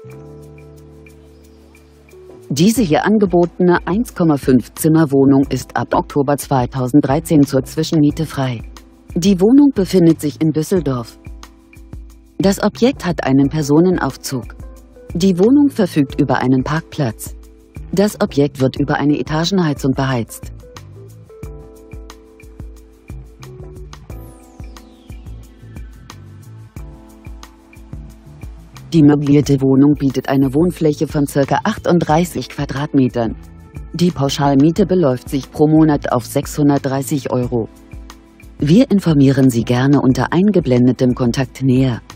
Diese hier angebotene 1,5 Zimmer-Wohnung ist ab Oktober 2013 zur Zwischenmiete frei. Die Wohnung befindet sich in Düsseldorf. Das Objekt hat einen Personenaufzug. Die Wohnung verfügt über einen Parkplatz. Das Objekt wird über eine Etagenheizung beheizt. Die möblierte Wohnung bietet eine Wohnfläche von ca. 38 Quadratmetern. Die Pauschalmiete beläuft sich pro Monat auf 630 €. Wir informieren Sie gerne unter eingeblendetem Kontakt näher.